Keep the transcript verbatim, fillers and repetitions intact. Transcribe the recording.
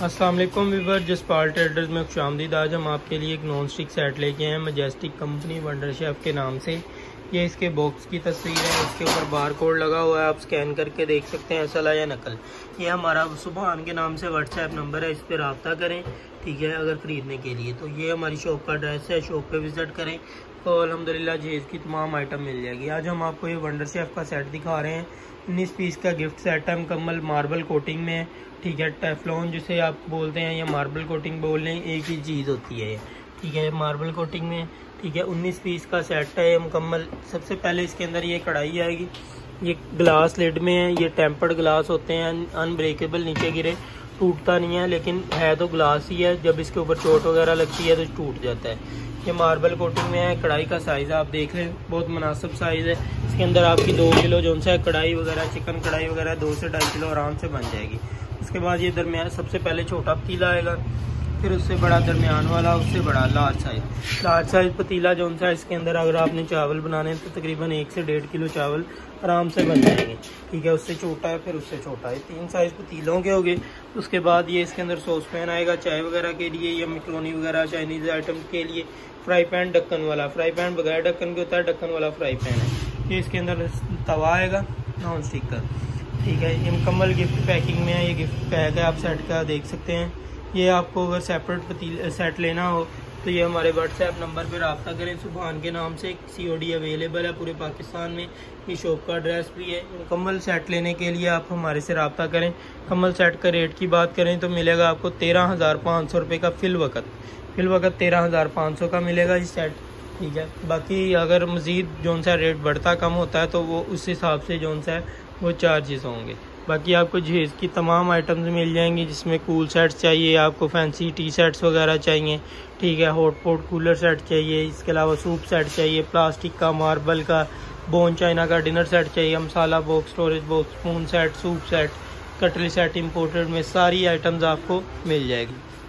अस्सलाम वालेकुम viewer, Jaspal traders में खुशामदीद। आज हम आपके लिए एक नॉन स्टिक सेट लेके आए हैं मजेस्टिक कंपनी वंडर शेफ के नाम से। ये इसके बॉक्स की तस्वीर है, इसके ऊपर बार कोड लगा हुआ है, आप स्कैन करके देख सकते हैं असल है या नकल। ये हमारा सुबहान के नाम से व्हाट्सएप नंबर है, इस पर रब्ता करें, ठीक है, अगर ख़रीदने के लिए। तो ये हमारी शॉप का एड्रेस है, शॉप पे विज़िट करें तो अल्हम्दुलिल्लाह जहेज़ की तमाम आइटम मिल जाएगी। आज हम आपको ये वंडर शेफ का सेट दिखा रहे हैं। उन्नीस पीस का गिफ्ट सेट है, मुकम्मल मार्बल कोटिंग में है, ठीक है। टेफ्लॉन जिसे आप बोलते हैं या मार्बल कोटिंग बोल रहे हैं, एक ही चीज़ होती है, ठीक है। मार्बल कोटिंग में, ठीक है। उन्नीस पीस का सेट है ये मुकम्मल। सबसे पहले इसके अंदर ये कढ़ाई आएगी, ये ग्लास लिड में है, ये टेम्पर्ड ग्लास होते हैं, अनब्रेकेबल, नीचे गिरे टूटता नहीं है, लेकिन है तो ग्लास ही है, जब इसके ऊपर चोट वगैरह लगती है तो टूट जाता है। ये मार्बल कोटिंग में है। कढ़ाई का साइज़ आप देख लें, बहुत मुनासिब साइज़ है। इसके अंदर आपकी दो किलो जो सा कढ़ाई वगैरह, चिकन कढ़ाई वगैरह दो से ढाई किलो आराम से बन जाएगी। उसके बाद ये दरमियान सबसे पहले छोटा पतीला आएगा, फिर उससे बड़ा दरमियान वाला, उससे बड़ा लार्ज साइज। लार्ज साइज पतीला जो सा इसके अंदर अगर आपने चावल बनाने हैं तो तकरीबन एक से डेढ़ किलो चावल आराम से बन जाएंगे, ठीक है। उससे छोटा है, फिर उससे छोटा है, तीन साइज पतीलों के हो गए। उसके बाद ये इसके अंदर सॉस पैन आएगा चाय वगैरह के लिए, या मैक्रोनी वगैरह चाइनीज़ आइटम के लिए। फ्राई पैन ढक्कन वाला, फ्राई पैन बगैर ढक्कन के होता है, ढक्कन वाला फ्राई पैन है। ये इसके अंदर तवा आएगा नॉन स्टिक का, ठीक है। ये मुकम्मल गिफ्ट पैकिंग में है, ये गिफ्ट पैक है, आप सेट का देख सकते हैं। ये आपको अगर सेपरेट पतीले सेट लेना हो तो ये हमारे व्हाट्सएप नंबर पर रब्ता करें, सुबहान के नाम से। सी ओ डी अवेलेबल है पूरे पाकिस्तान में, ये शॉप का एड्रेस भी है। मुकम्मल सेट लेने के लिए आप हमारे से रब्ता करें। मुकम्मल सेट का रेट की बात करें तो मिलेगा आपको तेरह हज़ार पाँच सौ रुपये का फिल वक्त फिल वक्त तेरह हज़ार पाँच सौ का मिलेगा ये सेट, ठीक है। बाकी अगर मज़ीद जौन सा रेट बढ़ता कम होता है तो वो उस हिसाब से जौन सा है वो चार्जेस होंगे। बाकी आपको जहेज़ की तमाम आइटम्स मिल जाएंगी, जिसमें कूल सेट्स चाहिए आपको, फैंसी टी सेट्स वगैरह चाहिए, ठीक है। हॉट पॉट कूलर सेट चाहिए, इसके अलावा सूप सेट चाहिए, प्लास्टिक का, मार्बल का, बोन चाइना का डिनर सेट चाहिए, masala box, storage box, spoon set, soup set, cutlery set imported में सारी आइटम्स आपको मिल जाएगी।